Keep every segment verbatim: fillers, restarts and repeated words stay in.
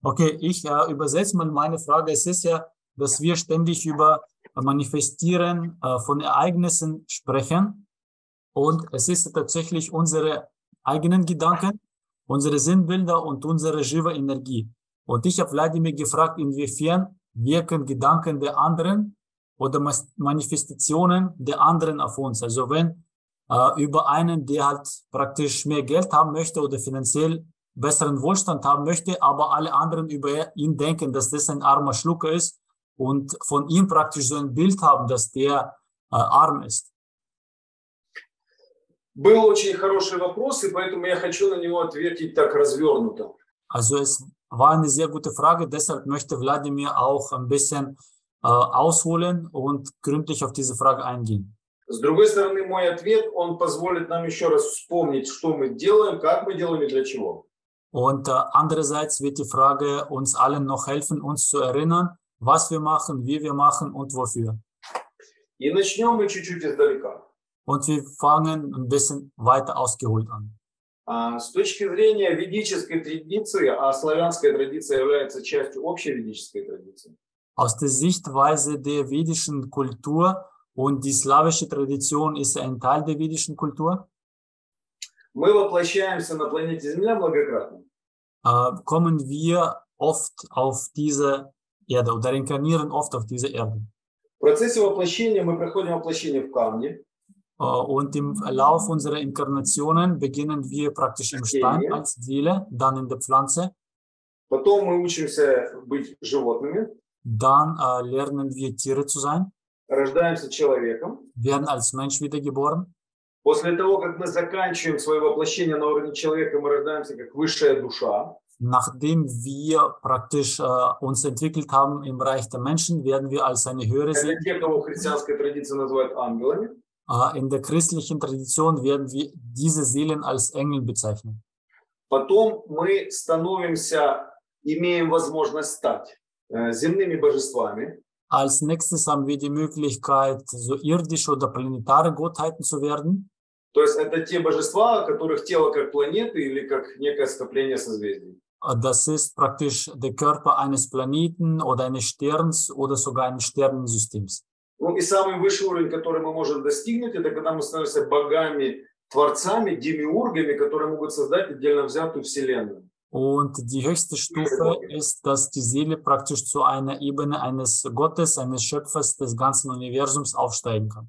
Okay, ich äh, übersetze mal meine Frage. Es ist ja, dass wir ständig über äh, Manifestieren äh, von Ereignissen sprechen. Und es ist tatsächlich unsere eigenen Gedanken, unsere Sinnbilder und unsere Jiva-Energie. Und ich habe Wladimir gefragt, inwiefern wirken Gedanken der anderen oder Mas- Manifestationen der anderen auf uns. Also wenn äh, über einen, der halt praktisch mehr Geld haben möchte oder finanziell besseren Wohlstand haben möchte, aber alle anderen über ihn denken, dass das ein armer Schlucker ist und von ihm praktisch so ein Bild haben, dass der äh, arm ist. Был очень хороший вопрос, и поэтому я хочу на него ответить так развернуто. Also es war eine sehr gute Frage, deshalb möchte Wladimir auch ein bisschen äh, ausholen und gründlich auf diese Frage eingehen. С другой стороны, мой ответ, он позволит нам еще раз вспомнить, что мы делаем, как мы делаем и для чего. Und äh, andererseits wird die Frage uns allen noch helfen, uns zu erinnern, was wir machen, wie wir machen und wofür. И начнем мы чуть-чуть издалека. Und wir fangen ein bisschen weiter ausgeholt an. А, с точки зрения ведической традиции, а славянская традиция является частью общей ведической традиции, Aus der Sichtweise der vedischen Kultur und die slawische Tradition ist ein Teil der vedischen Kultur, мы воплощаемся на планете Земля многократно. äh, kommen wir oft auf diese Erde oder reinkarnieren oft auf diese Erde. В процессе воплощения мы проходим воплощение в камне, Äh, und im Verlauf unserer Inkarnationen beginnen wir praktisch im Stein als Seele, dann in der Pflanze, потом мы учимся быть животными, dann äh, lernen wir Tiere zu sein, рождаемся человеком. werden als Mensch wiedergeboren. После того, как мы заканчиваем свое воплощение на уровне человека, мы рождаемся как высшая душа. Nachdem wir praktisch äh, uns entwickelt haben im Bereich der Menschen, werden wir als eine höhere Это Seele. те, кого в христианской традиции называют ангелами. Äh, in der christlichen Tradition werden wir diese Seelen als Engel bezeichnen. Потом мы становимся, имеем возможность стать э, земными божествами. Als nächstes haben wir die Möglichkeit, so irdische oder planetare Gottheiten zu werden. То есть это те божества, у которых тело как планеты или как некое скопление созвездий. Äh, Das ist praktisch der Körper eines Planeten oder eines Sterns oder sogar eines Sternensystems. Ну и самый высший уровень, который мы можем достигнуть, это когда мы становимся богами, творцами, демиургами, которые могут создать отдельно взятую вселенную. Und die höchste Stufe ist, dass die Seele praktisch zu einer Ebene eines Gottes, eines Schöpfers des ganzen Universums aufsteigen kann.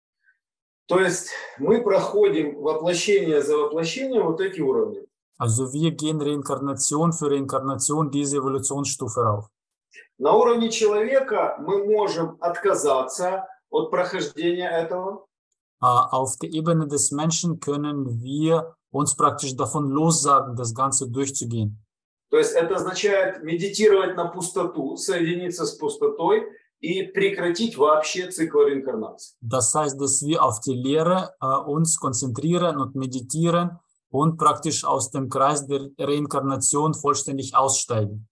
То есть мы проходим воплощение за воплощением вот эти уровни. Also wir gehen Reinkarnation für Reinkarnation diese Evolutionsstufe rauf. На уровне человека мы можем отказаться от прохождения этого. Uh, auf der Ebene des Menschen können wir uns praktisch davon lossagen, das Ganze durchzugehen. То есть это означает медитировать на пустоту, соединиться с пустотой и прекратить вообще цикл реинкарнации. Das heißt, dass wir auf die Lehre uh, uns konzentrieren und meditieren und praktisch aus dem Kreis der Reinkarnation vollständig aussteigen.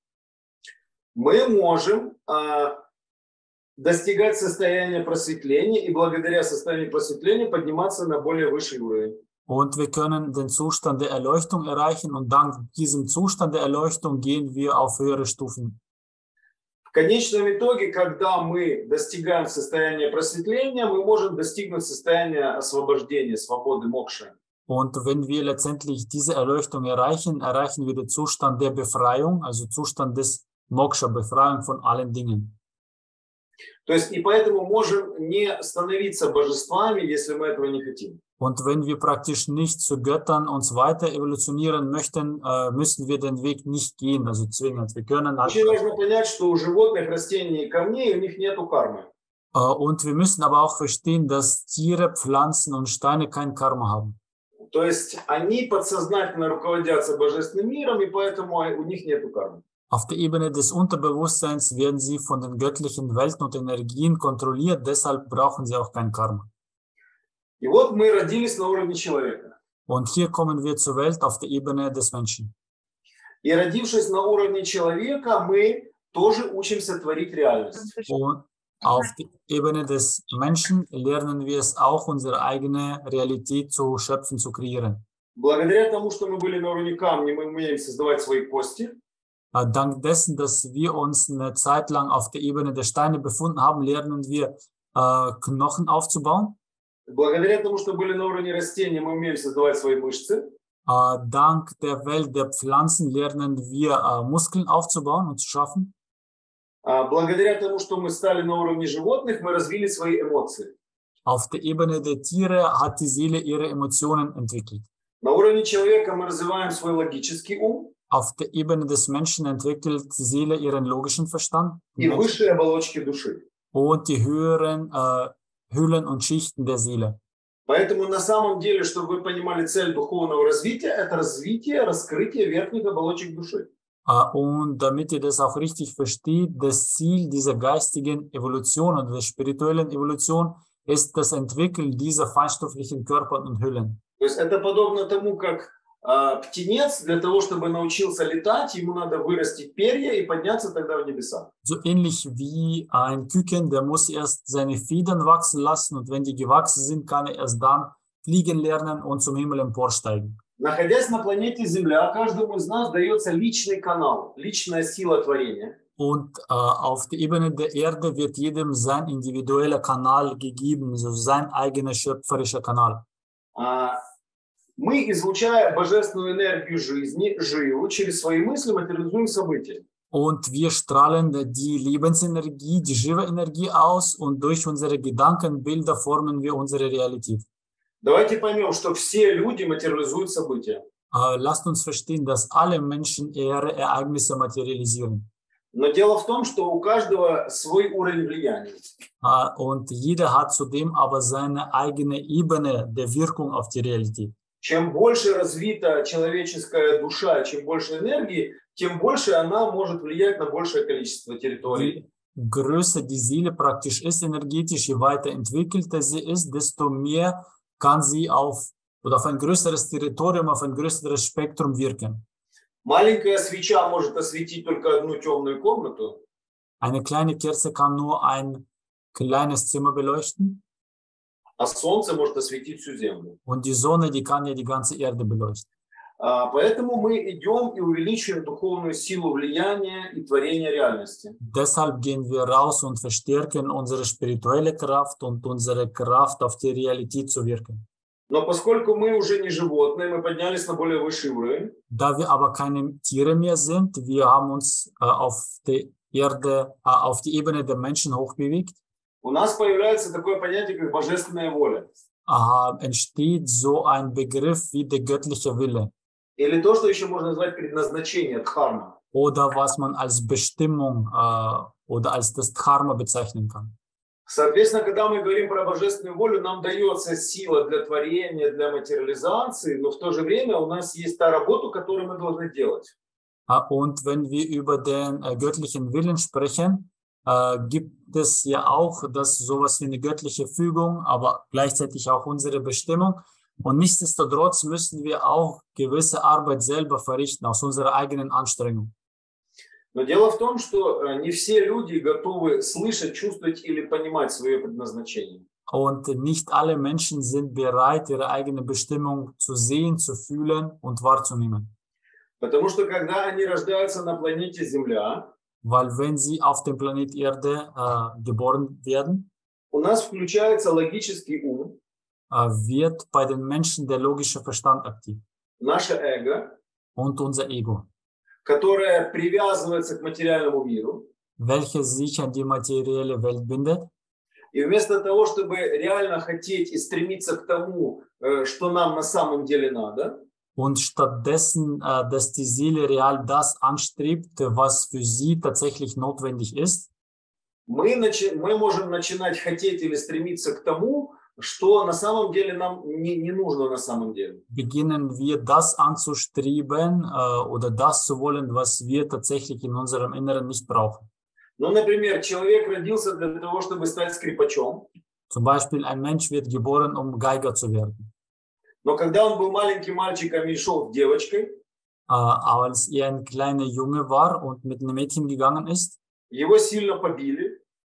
Мы можем э, достигать состояния просветления и благодаря состоянию просветления подниматься на более высший уровень. Und wir können den Zustand der Erleuchtung erreichen und dank diesem Zustand der Erleuchtung gehen wir auf höhere Stufen. В конечном итоге, когда мы достигаем состояния просветления, мы можем достигнуть состояния освобождения, свободы, мокши. Und wenn wir letztendlich diese Erleuchtung erreichen, erreichen wir den Zustand der Befreiung, also Zustand des Moksha, Befreiung von allen Dingen. То есть и поэтому можем не становиться божествами, если мы этого не хотим. Und wenn wir praktisch nicht zu Göttern uns weiter evolutionieren möchten, äh, müssen wir den Weg nicht gehen, also zwingend. Wir können halt, Очень важно понять, что у животных, растений и камней у них нету кармы. äh, und wir müssen aber auch verstehen, dass Tiere, Pflanzen und Steine kein Karma haben. То есть они подсознательно руководятся божественным миром, и поэтому у них нету кармы. Auf der Ebene des Unterbewusstseins werden sie von den göttlichen Welten und Energien kontrolliert, deshalb brauchen sie auch kein Karma. И вот мы родились на уровне человека. Und hier kommen wir zur Welt auf der Ebene des Menschen. И родившись на уровне человека, мы тоже учимся творить реальность. Und auf der Ebene des Menschen lernen wir es auch, unsere eigene Realität zu schöpfen, zu kreieren. Благодаря тому, что мы были на уровне камня, мы умеем создавать свои кости. Äh, dank dessen, dass wir uns eine Zeit lang auf der Ebene der Steine befunden haben, lernen wir äh, Knochen aufzubauen. Благодаря тому, что были на уровне растения, мы умеем создавать свои мышцы. Äh, dank der Welt der Pflanzen lernen wir äh, Muskeln aufzubauen und zu schaffen. А благодаря тому, что мы стали на уровне животных, мы развили свои эмоции. Auf der Ebene der Tiere hat die Seele ihre Emotionen entwickelt. На уровне человека мы развиваем свой логический ум Auf der Ebene des Menschen entwickelt die Seele ihren logischen Verstand и высшие оболочки души. und die höheren äh, Hüllen und Schichten der Seele. Поэтому на самом деле, чтобы вы понимали, цель духовного развития – это развитие, раскрытие верхних оболочек души. Uh, und damit ihr das auch richtig versteht, das Ziel dieser geistigen Evolution oder der spirituellen Evolution ist das Entwickeln dieser feinstofflichen Körper und Hüllen. То есть это подобно тому, как э, птенец для того, чтобы научился летать, ему надо вырастить перья и подняться тогда в небеса. So ähnlich wie ein Küken, der muss erst seine Federn wachsen lassen und wenn die gewachsen sind, kann er erst dann fliegen lernen und zum Himmel emporsteigen. Находясь на планете Земля, каждому из нас дается личный канал, личная сила творения. Und äh, auf der Ebene der Erde wird jedem sein individueller Kanal gegeben, so sein eigener schöpferischer Kanal. А, мы, излучая божественную энергию жизни, живу, через свои мысли материализуем события. Und wir strahlen die Lebensenergie, die Shiva-Energie aus und durch unsere Gedankenbilder formen wir unsere Realität. Давайте поймем, что все люди материализуют события. Äh, lasst uns verstehen, dass alle Menschen ihre Ereignisse materialisieren. Но дело в том, что у каждого свой уровень влияния. Äh, und jeder hat zudem aber seine eigene Ebene der Wirkung auf die Realität. Чем больше развита человеческая душа, чем больше энергии, тем больше она может влиять на большее количество территорий. Je größer die Seele praktisch ist energetisch, je weiter entwickelter sie ist, desto mehr kann sie auf, oder auf ein größeres Territorium, auf ein größeres Spektrum wirken. Маленькая свеча может осветить только одну темную комнату, Eine kleine Kerze kann nur ein kleines Zimmer beleuchten а солнце может осветить всю землю. und die Sonne, die kann ja die ganze Erde beleuchten. А, Поэтому мы идем и увеличиваем духовную силу влияния и творения реальности. Deshalb gehen wir raus und verstärken unsere spirituelle Kraft und unsere Kraft auf die Realität zu wirken. Но поскольку мы уже не животные, мы поднялись на более высший уровень, Da wir aber keine Tiere mehr sind, wir haben uns äh, auf die Erde, äh, auf die Ebene der Menschen hochbewegt, у нас появляется такое понятие, как божественная воля. äh, entsteht so ein Begriff wie der göttliche Wille Или то, что еще можно назвать предназначение, дхарма. oder was man als Bestimmung äh, oder als das Dharma bezeichnen kann. Соответственно, когда мы говорим про божественную волю, нам дается сила для творения, для материализации, но в то же время у нас есть та работа, которую мы должны делать. Äh, und wenn wir über den äh, göttlichen Willen sprechen, äh, gibt es ja auch das sowas wie eine göttliche Fügung, aber gleichzeitig auch unsere Bestimmung. Und nichtsdestotrotz müssen wir auch gewisse Arbeit selber verrichten aus unserer eigenen Anstrengung. Но дело в том, что не все люди готовы слышать, чувствовать или понимать свое предназначение. Und nicht alle Menschen sind bereit, ihre eigene Bestimmung zu sehen, zu fühlen und wahrzunehmen. Потому что когда они рождаются на планете Земля, Weil wenn sie auf dem Planet Erde äh, geboren werden, у нас включается логический ум, äh, wird bei den Menschen der logische Verstand aktiv наше эго, und unser Ego, которое привязывается к материальному миру. welches sich an die materielle Welt bindet. И вместо того, чтобы реально хотеть и стремиться к тому, что нам на самом деле надо, Und stattdessen, äh, dass die Seele real das anstrebt, was für sie tatsächlich notwendig ist, мы, начи- мы можем начинать хотеть или стремиться к тому, что на самом деле нам не, не нужно на самом деле. beginnen wir das anzustreben äh, oder das zu wollen, was wir tatsächlich in unserem Inneren nicht brauchen. Ну, например, человек родился для того, чтобы стать скрипачом, Zum Beispiel ein Mensch wird geboren, um Geiger zu werden. но когда он был маленьким мальчиком и шел с девочкой, Äh, als er ein kleiner Junge war und mit einem Mädchen gegangen ist, его сильно побили,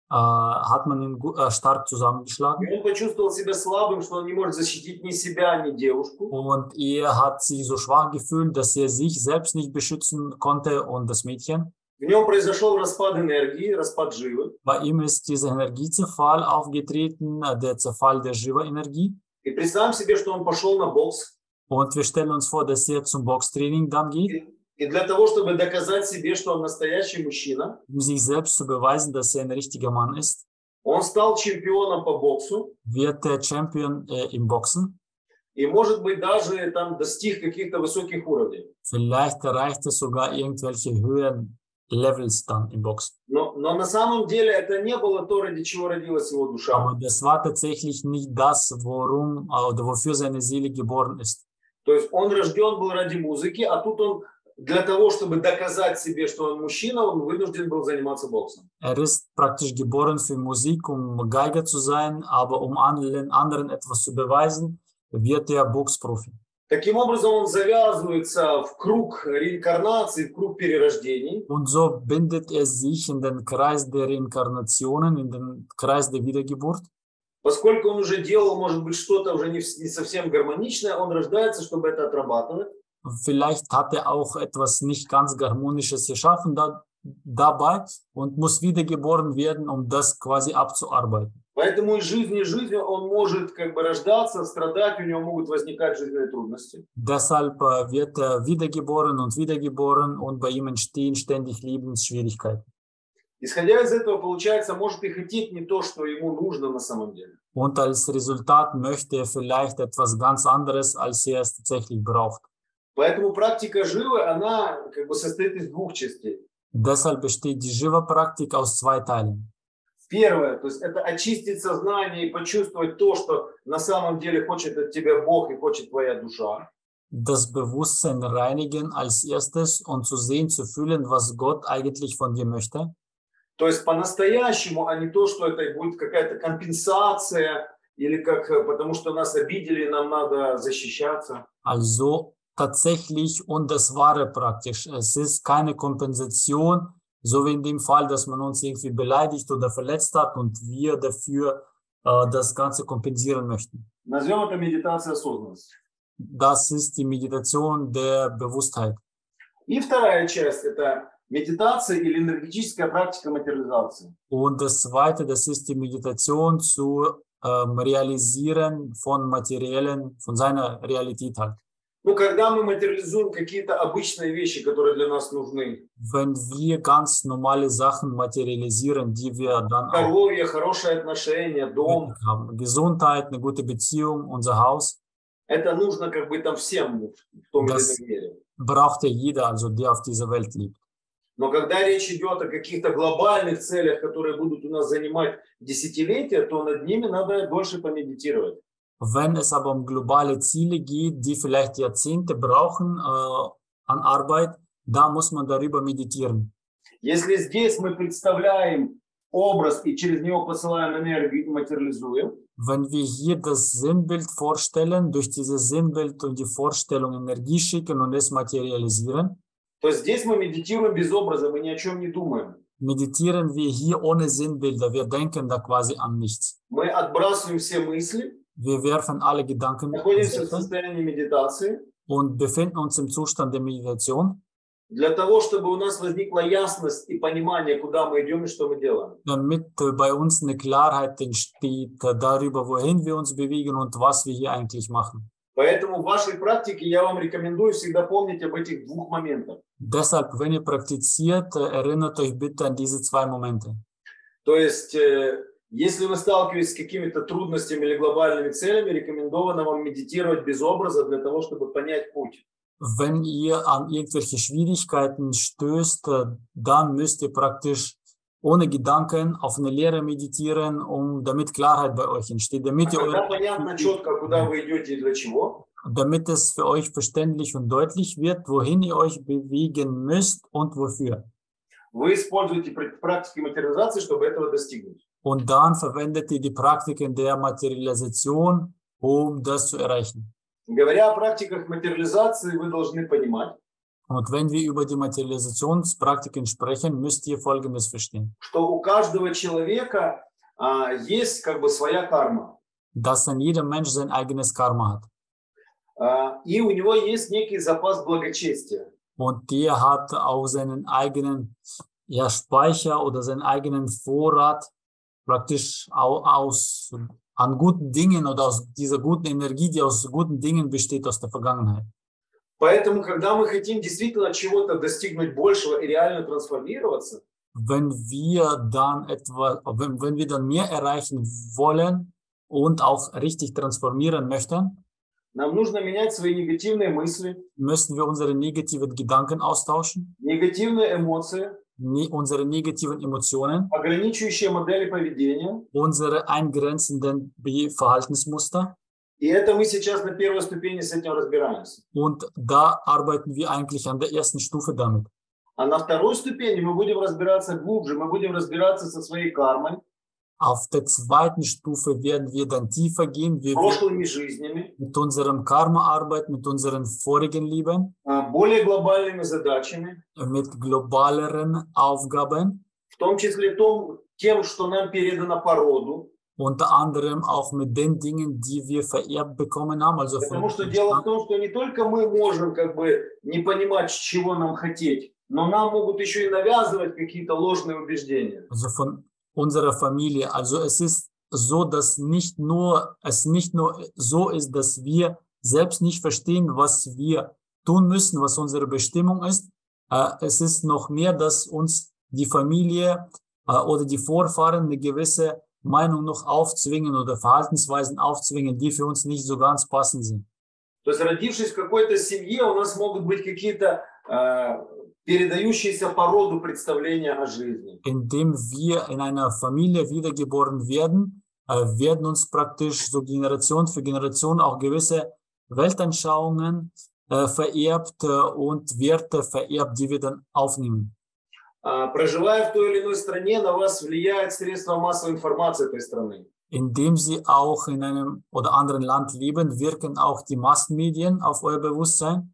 äh, hat man ihn äh, stark zusammengeschlagen. И он почувствовал себя слабым, что он не может защитить ни себя, ни девушку. Und er hat sich so schwach gefühlt, dass er sich selbst nicht beschützen konnte und das Mädchen. В нем произошел распад энергии, распад живы. Bei ihm ist dieser Energiezerfall aufgetreten, der Zerfall der Shiva-Energie. И представим себе, что он пошел на бокс. Und wir stellen uns vor, dass er zum Boxtraining dann geht. И, и для того, чтобы доказать себе, что он настоящий мужчина, Um sich selbst zu beweisen, dass er ein richtiger Mann ist, он стал чемпионом по боксу. wird der Champion äh, im Boxen. И, может быть, даже там достиг каких-то высоких уровней. Vielleicht erreicht er sogar irgendwelche höheren Levels dann im Boxen. Но, но на самом деле это не было то, ради чего родилась его душа. Aber das war tatsächlich nicht das, worum äh, oder wofür seine Seele geboren ist. То есть он рожден был ради музыки, а тут он для того, чтобы доказать себе, что он мужчина, он вынужден был заниматься боксом. Er ist praktisch geboren für Musik, um Geiger zu sein, aber um allen anderen etwas zu beweisen, wird er Boxprofi. Таким образом, он завязывается в круг реинкарнации, в круг перерождений. Und so bindet er sich in den Kreis der Reinkarnationen, in den Kreis der Wiedergeburt. Поскольку он уже делал, может быть, что-то уже не, не совсем гармоничное, он рождается, чтобы это отрабатывать. Vielleicht hat er auch etwas nicht ganz Harmonisches geschaffen da, dabei und muss wiedergeboren werden, um das quasi abzuarbeiten. Поэтому из жизни в жизнь он может как бы рождаться, страдать, у него могут возникать жизненные трудности. Deshalb äh, wird er wiedergeboren und wiedergeboren und bei ihm entstehen ständig Lebensschwierigkeiten. Исходя из этого, получается, может и хотеть не то, что ему нужно на самом деле. Und als Resultat möchte er vielleicht etwas ganz anderes, als er es tatsächlich braucht. Поэтому практика живы, она как бы состоит из двух частей. Deshalb besteht die Shiva-Praktik aus zwei Teilen. Первое, то есть это очистить сознание и почувствовать то, что на самом деле хочет от тебя Бог и хочет твоя душа. Das Bewusstsein reinigen als erstes und zu sehen, zu fühlen, was Gott eigentlich von dir möchte. То есть по-настоящему, а не то, что это будет какая-то компенсация или как, потому что нас обидели, нам надо защищаться. Also tatsächlich und das Wahre praktisch. Es ist keine Kompensation, so wie in dem Fall, dass man uns irgendwie beleidigt oder verletzt hat und wir dafür äh, das Ganze kompensieren möchten. Назовем это медитация осознанности. Das ist die Meditation der Bewusstheit. И вторая часть – это медитация или энергетическая практика материализации. Und das Zweite, das ist die Meditation zu ähm, Realisieren von materiellen, von seiner Realität halt. Ну, когда мы материализуем какие-то обычные вещи, которые для нас нужны. Wenn wir ganz normale Sachen materialisieren, die wir dann Здоровье, хорошие отношения, дом. haben, Gesundheit, eine gute Beziehung, unser Haus, Это нужно как бы там всем в том или Das- ином мере. braucht ja jeder, also der auf dieser Welt lebt. Но когда речь идет о каких-то глобальных целях, которые будут у нас занимать десятилетия, то над ними надо дольше помедитировать. Wenn es aber um globale Ziele geht, die vielleicht Jahrzehnte brauchen äh, an Arbeit, da muss man darüber meditieren. Если здесь мы представляем образ и через него посылаем энергию и материализуем, Wenn wir hier das Sinnbild vorstellen, durch dieses Sinnbild und die Vorstellung Energie schicken und es materialisieren, то здесь мы медитируем без образа, мы ни о чем не думаем. meditieren wir hier ohne Sinnbilder. Wir denken da quasi an nichts. Мы отбрасываем все мысли, Wir werfen alle Gedanken находимся в состоянии медитации, und befinden uns im Zustand der Meditation, для того, чтобы у нас возникла ясность и понимание, куда мы идем и что мы делаем. damit äh, bei uns eine Klarheit entsteht äh, darüber, wohin wir uns bewegen und was wir hier eigentlich machen. Поэтому в вашей практике я вам рекомендую всегда помнить об этих двух моментах. Deshalb, wenn ihr praktiziert, äh, erinnert euch bitte an diese zwei Momente. То есть, э, если вы сталкиваетесь с какими-то трудностями или глобальными целями, рекомендовано вам медитировать без образа для того, чтобы понять путь. Wenn ihr an irgendwelche Schwierigkeiten stößt, äh, dann müsst ihr praktisch ohne Gedanken auf eine Lehre meditieren, um damit Klarheit bei euch entsteht, damit, ihr Когда eure, понятно четко, куда вы идете и для чего, damit es für euch verständlich und deutlich wird, wohin ihr euch bewegen müsst und wofür. вы используете пр- практики материализации, чтобы этого достигнуть. Und dann verwendet ihr die Praktiken der Materialisation, um das zu erreichen. Говоря о практиках материализации, вы должны понимать, Und wenn wir über die Materialisationspraktiken sprechen, müsst ihr Folgendes verstehen. Что у каждого человека а, есть как бы своя карма. Dass dann jeder Mensch sein eigenes Karma hat. А, и у него есть некий запас благочестия. Und der hat auch seinen eigenen ja, Speicher oder seinen eigenen Vorrat praktisch au- aus, an guten Dingen oder aus dieser guten Energie, die aus guten Dingen besteht aus der Vergangenheit. Поэтому, когда мы хотим действительно чего-то достигнуть большего и реально трансформироваться, Wenn wir dann etwa, wenn, wenn wir dann mehr erreichen wollen und auch richtig transformieren möchten, нам нужно менять свои негативные мысли, müssen wir unsere negativen Gedanken austauschen, негативные эмоции, ne, unsere negativen Emotionen, ограничивающие модели поведения. unsere eingrenzenden Be- Verhaltensmuster. И это мы сейчас на первой ступени с этим разбираемся. Und da arbeiten wir eigentlich an der ersten Stufe damit. А на второй ступени мы будем разбираться глубже, мы будем разбираться со своей кармой, Auf der zweiten Stufe werden wir dann tiefer gehen. Wir werden прошлыми жизнями, mit unserem Karma arbeiten, mit unseren vorigen Leben, а, более глобальными задачами, mit globaleren Aufgaben, в том числе том, тем, что нам передано по роду. unter anderem auch mit den Dingen, die wir vererbt bekommen haben. Also von Потому что дело в том, что не только мы можем как бы не понимать, чего нам хотеть, но нам могут еще и навязывать какие-то ложные убеждения. also von unserer Familie. Also es ist so, dass nicht nur, es nicht nur so ist, dass wir selbst nicht verstehen, was wir tun müssen, was unsere Bestimmung ist. Äh, es ist noch mehr, dass uns die Familie äh, oder die Vorfahren eine gewisse Meinung noch aufzwingen oder Verhaltensweisen aufzwingen, die für uns nicht so ganz passend sind. То есть, родившись в какой-то семье, у нас могут быть какие-то э, передающиеся по роду представления о жизни. Indem wir in einer Familie wiedergeboren werden, äh, werden uns praktisch so Generation für Generation auch gewisse Weltanschauungen äh, vererbt äh, und Werte vererbt, die wir dann aufnehmen. Э, проживая в той или иной стране, на вас влияет средства массовой информации этой страны. Indem sie auch in einem oder anderen Land leben, wirken auch die Massenmedien auf euer Bewusstsein.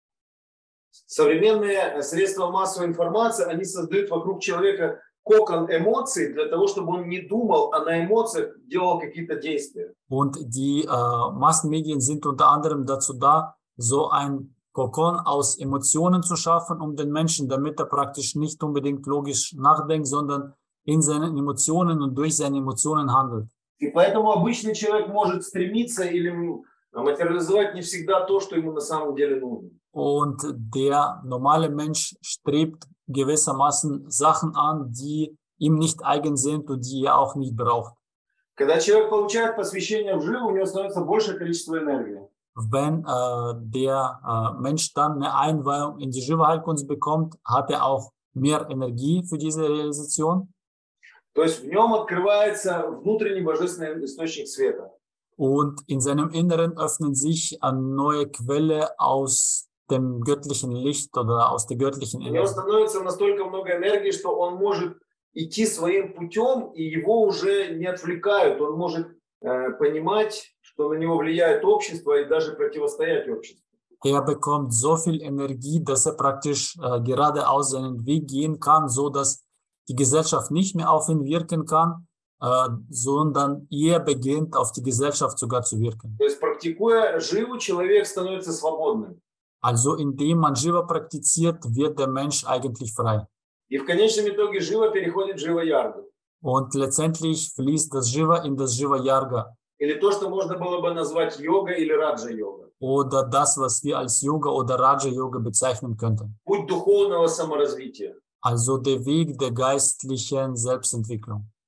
Современные средства массовой информации, они создают вокруг человека кокон эмоций для того, чтобы он не думал, а на эмоциях делал какие-то действия. Und die äh, Massenmedien sind unter anderem dazu da, so ein Kokon aus Emotionen zu schaffen, um den Menschen, damit er praktisch nicht unbedingt logisch nachdenkt, sondern in seinen Emotionen und durch seine Emotionen handelt. И поэтому обычный человек может стремиться или материализовать не всегда то, что ему на самом деле нужно. Und der normale Mensch strebt gewissermaßen Sachen an, die ihm nicht eigen sind und die er auch nicht braucht. Когда человек получает посвящение в живу, у него становится большее количество энергии. Wenn äh, der äh, Mensch dann eine Einweihung in die Shiva-Heilkunst bekommt, hat er auch mehr Energie für diese Realisation. То есть в нем открывается внутренний божественный источник света. Und in seinem Inneren öffnen sich eine neue Quelle aus dem göttlichen Licht oder aus der göttlichen У него Energie. становится настолько много энергии, что он может идти своим путем, и его уже не отвлекают. Он может э, понимать, что на него влияет общество, и даже противостоять обществу. Er bekommt so viel Energie, dass er praktisch äh, geradeaus seinen Weg gehen kann, so dass die Gesellschaft nicht mehr auf ihn wirken kann, äh, sondern er beginnt auf die Gesellschaft sogar zu wirken. То есть, практикуя живу, человек становится свободным. Also indem man Shiva praktiziert, wird der Mensch eigentlich frei. И в конечном итоге жива переходит в жива-яргу. Und letztendlich fließt das Shiva in das Shiva-Yarga. Или то, что можно было бы назвать йога или раджа-йога. Oder das, was wir als Yoga oder Raja-Yoga bezeichnen könnten. Путь духовного саморазвития. Also der Weg der geistlichen Selbstentwicklung.